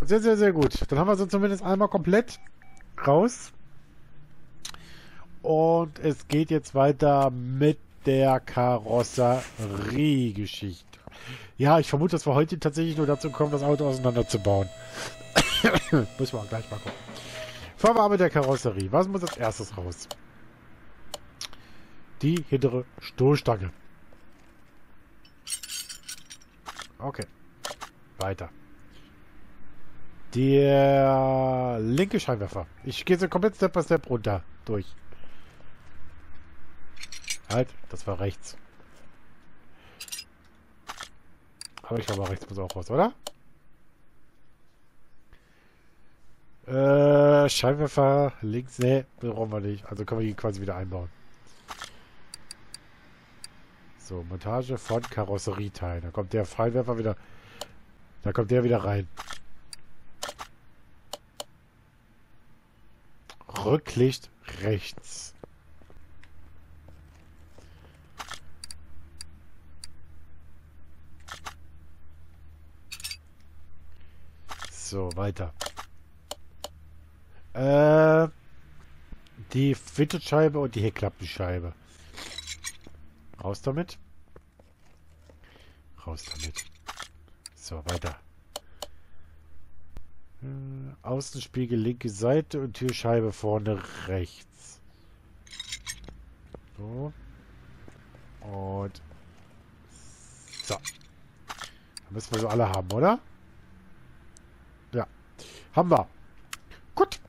sehr, sehr, sehr gut. Dann haben wir sie zumindest einmal komplett raus. Und es geht jetzt weiter mit der Karosseriegeschichte. Ja, ich vermute, dass wir heute tatsächlich nur dazu kommen, das Auto auseinanderzubauen. Müssen wir auch gleich mal gucken. Fangen wir an mit der Karosserie. Was muss als erstes raus? Die hintere Stoßstange. Okay. Weiter. Der linke Scheinwerfer. Ich gehe so komplett Step by Step runter. Durch. Halt, das war rechts. Aber ich glaube, rechts muss auch raus, oder? Scheinwerfer links. Nee, brauchen wir nicht. Also können wir die quasi wieder einbauen. So, Montage von Karosserieteil. Da kommt der Fallwerfer wieder. Da kommt der wieder rein. Rücklicht rechts. So, weiter. Die Windschutzscheibe und die Heckklappenscheibe. Raus damit. Raus damit. So, weiter. Außenspiegel linke Seite und Türscheibe vorne rechts. So. Und so. Dann müssen wir so alle haben, oder? Ja. Haben wir. Gut.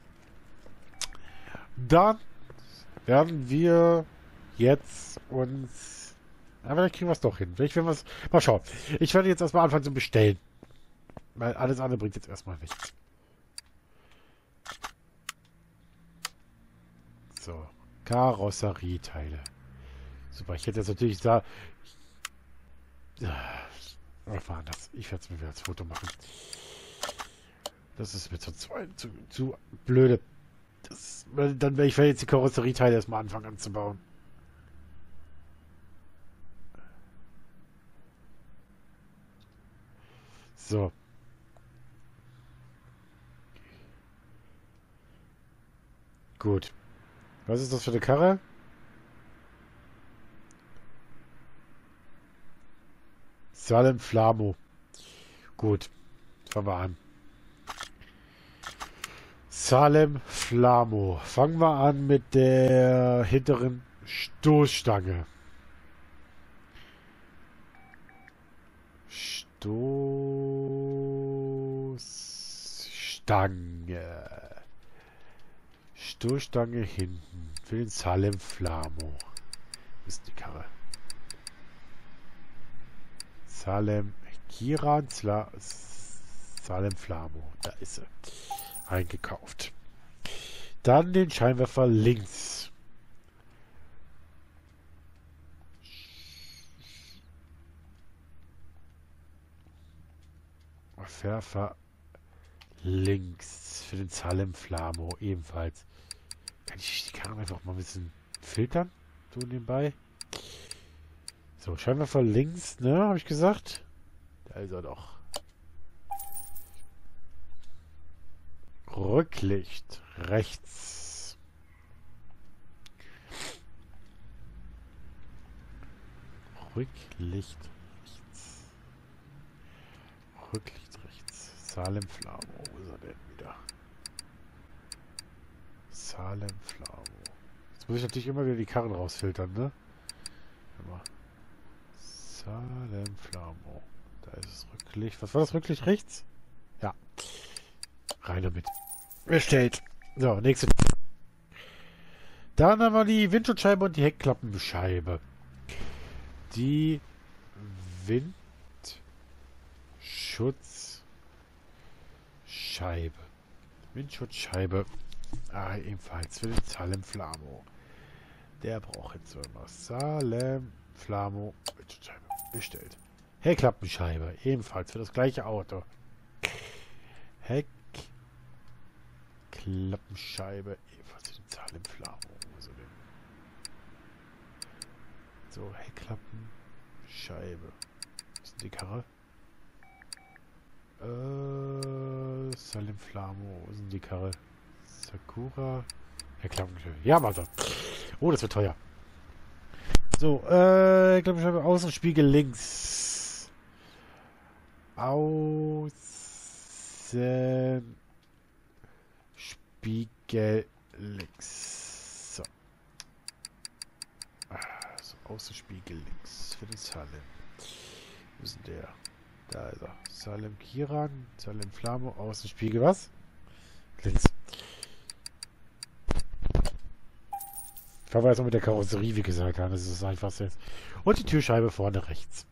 Dann werden wir jetzt uns... Ja, vielleicht kriegen wir es doch hin. Vielleicht werden wir es... Mal schauen. Ich werde jetzt erstmal anfangen zu bestellen. Weil alles andere bringt jetzt erstmal nichts. So. Karosserieteile. Super. Ich hätte jetzt natürlich da... Was war das? Ich werde es mir wieder als Foto machen. Das ist mir zu blöde. Dann werde ich jetzt die Karosserieteile erstmal anfangen anzubauen. So. Gut. Was ist das für eine Karre? Salem Flamo. Gut. Fangen wir an. Salem Flamo. Fangen wir an mit der hinteren Stoßstange. Stoßstange hinten. Für den Salem Flamo. Wo ist die Karre? Salem Kiran Salem Flamo. Da ist sie. Eingekauft. Dann den Scheinwerfer links. Werfer links für den Salem Flamo ebenfalls. Kann ich die Karren einfach mal ein bisschen filtern? So nebenbei. So, Scheinwerfer links, ne? Habe ich gesagt? Da ist er doch. Rücklicht rechts. Rücklicht rechts. Rücklicht rechts. Salem Flamo. Wo ist er denn wieder? Salem Flamo. Jetzt muss ich natürlich immer wieder die Karren rausfiltern, ne? Immer. Salem Flamo. Da ist es Rücklicht. Was war das? Rücklicht rechts? Ja. Rein damit. Bestellt. So, nächste. Dann haben wir die Windschutzscheibe und die Heckklappenscheibe. Die Windschutzscheibe. Windschutzscheibe. Ah, ebenfalls für den Salem Flamo. Der braucht jetzt irgendwas. Salem Flamo. Windschutzscheibe. Bestellt. Heckklappenscheibe. Ebenfalls für das gleiche Auto. Heckklappenscheibe. Ebenfalls für den Salem Flamo. So, Heckklappenscheibe. Was ist denn die Karre? Salem Flamo. Wo sind die Karre? Sakura. Herr Klappenscheibe. Ja, warte. Oh, das wird teuer. So, Klappenscheibe, Außenspiegel links. Außenspiegel links. So. So, Außenspiegel links für den Salem. Wo ist denn der? Da ist er. Salem Kiran, Salem Flamo, Außenspiegel, was? Links. Ich war jetzt noch mit der Karosserie, wie gesagt, das ist das Einfachste jetzt. Und die Türscheibe vorne rechts.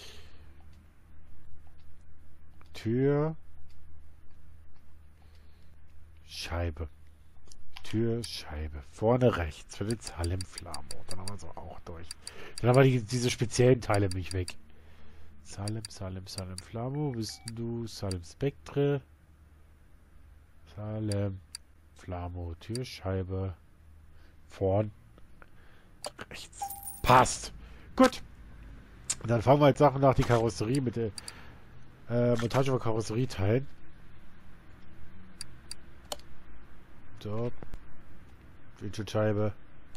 Türscheibe. Türscheibe. Vorne rechts für den Salem Flamo. Dann haben wir es auch durch. Dann haben wir diese speziellen Teile mich weg. Salem Flamo. Bist du? Salem Spectre. Salem Flamo. Türscheibe. Vorn. Rechts. Passt. Gut. Und dann fahren wir jetzt Sachen nach die Karosserie mit der Montage von Karosserieteilen. So. Windschutzscheibe.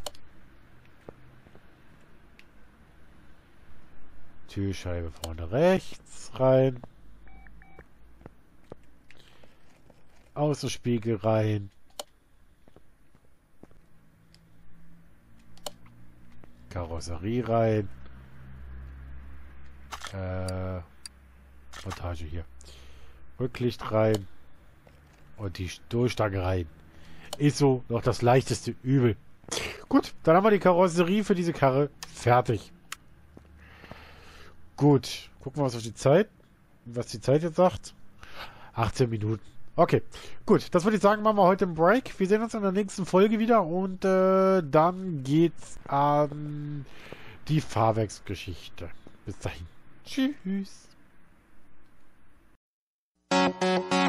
Türscheibe vorne rechts rein. Außenspiegel rein. Karosserie rein. Montage hier. Rücklicht rein. Und die Stoßstange rein. Ist so noch das leichteste Übel. Gut, dann haben wir die Karosserie für diese Karre fertig. Gut, gucken wir uns auf die Zeit. Was die Zeit jetzt sagt. 18 Minuten. Okay, gut. Das würde ich sagen, machen wir heute einen Break. Wir sehen uns in der nächsten Folge wieder. Und dann geht's an die Fahrwerksgeschichte. Bis dahin. Tschüss.